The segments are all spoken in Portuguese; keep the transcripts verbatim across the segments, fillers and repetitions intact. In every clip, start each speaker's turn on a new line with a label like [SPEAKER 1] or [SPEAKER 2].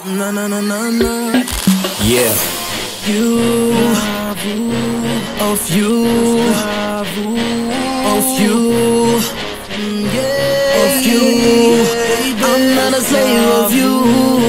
[SPEAKER 1] Na na na na na.
[SPEAKER 2] Yeah.
[SPEAKER 1] You, of you, of you, of you. I'm not a slave of you,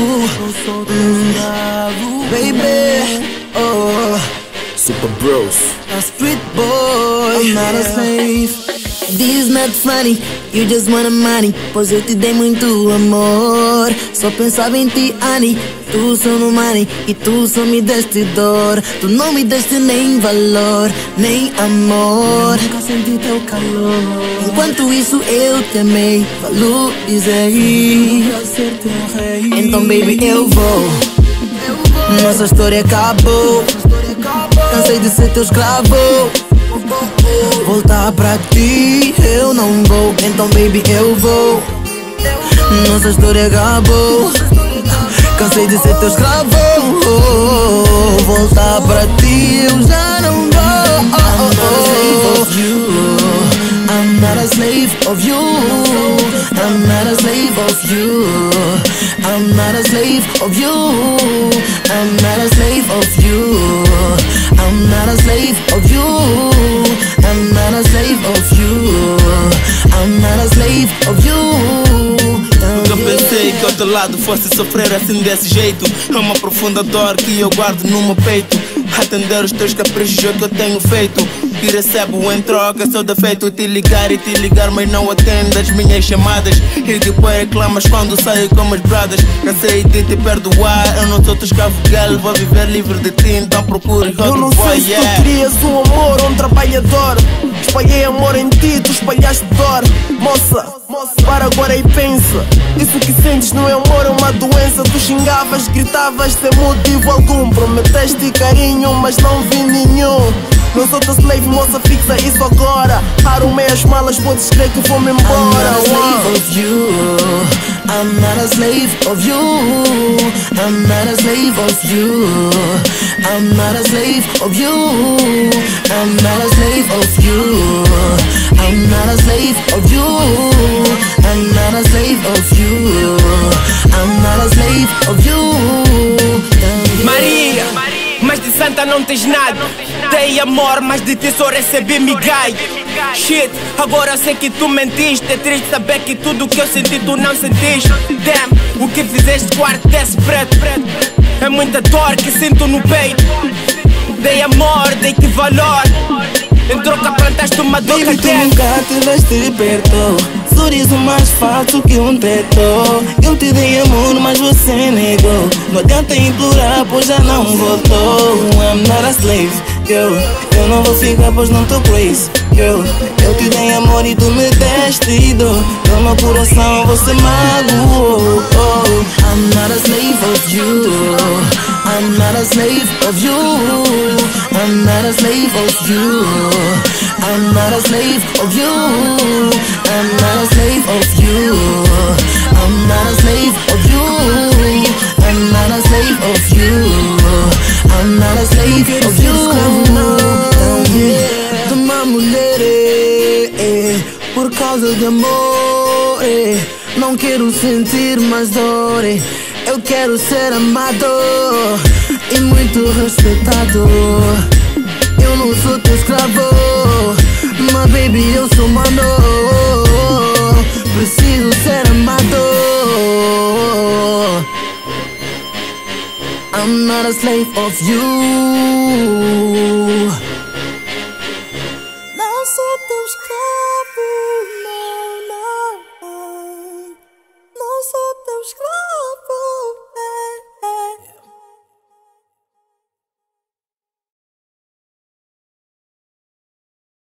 [SPEAKER 1] mm, baby. Oh,
[SPEAKER 2] Super Bros.
[SPEAKER 1] a street boy. I'm not a slave. This is not funny, you just want money. Pois eu te dei muito amor. Só pensava em ti, Annie. Tu só no money e tu só me deste dor. Tu não me deste nem valor, nem amor. Nunca senti teu calor. Enquanto isso eu te amei, valorizei. Então baby eu vou. Nossa história acabou. Cansei de ser teu escravo. Voltar pra ti eu não vou. Então baby eu vou. Nossa história acabou. Cansei de ser teu escravo. Voltar pra ti eu já não vou. I'm not a slave of you. I'm not a slave of you. I'm not a slave of you. I'm not a slave of you. I'm not a slave of you. I'm not a slave of you. I'm not a slave of you.
[SPEAKER 3] Nunca pensei que ao teu lado fosse sofrer assim desse jeito. É uma profunda dor que eu guardo no meu peito. Atender os teus caprichos é o que eu tenho feito. E recebo em troca seu defeito. Te ligar e te ligar, mas não atende as minhas chamadas. E depois reclamas quando saio com as bradas. Cansei de te perdoar, eu não sou teu escravo, girl. Vou viver livre de ti, então procure outro boy.
[SPEAKER 4] Eu não sei se tu querias um amor ou um trabalhador. Espalhei amor em ti, tu espalhaste dor. Moça, para agora e pensa. Isso que sentes não é amor, é uma doença. Tu xingavas, gritavas sem motivo algum. Prometeste carinho, mas não vi nenhum. Não sou teu slave, moça, fixa isso agora. Arrumei as malas, podes crer que vou-me embora.
[SPEAKER 1] I'm not a slave of you. I'm not a slave of you. I'm not a slave of you. I'm not a slave of you. I'm not a slave of you. I'm not a slave of you. I'm not a slave of you.
[SPEAKER 5] Maria, mas de santa não tens nada. Dei amor, mas de ti só recebi migalha. Shit, agora sei que tu mentiste. É triste saber que tudo que eu senti tu não sentiste. Damn, o que fizeste quarto desse preto. É muita dor que sinto no peito. Dei amor, dei-te valor. Em troca plantaste uma dor.
[SPEAKER 1] Baby, tu nunca tiveste perto. Sorriso mais falso que um teto. Eu te dei amor, mas você negou. Não adianta implorar, pois já não voltou. I'm not a slave, girl. Eu não vou ficar, pois não tô crazy, girl. Eu te dei amor e tu me deste dor. No meu coração você magoou. I'm not a slave of you. I'm not a slave of you. I'm not a slave of you. I'm not a slave of you. I'm not a slave of you. I'm not a slave of you. I'm not a slave of you. I'm not a slave of you. De uma mulher, eh, por causa de amor, eh, não quero sentir mais dor. Eh, eu quero ser amado e muito respeitado. Eu não sou teu escravo, mas baby eu sou mano. Preciso ser amado. I'm not a slave of you.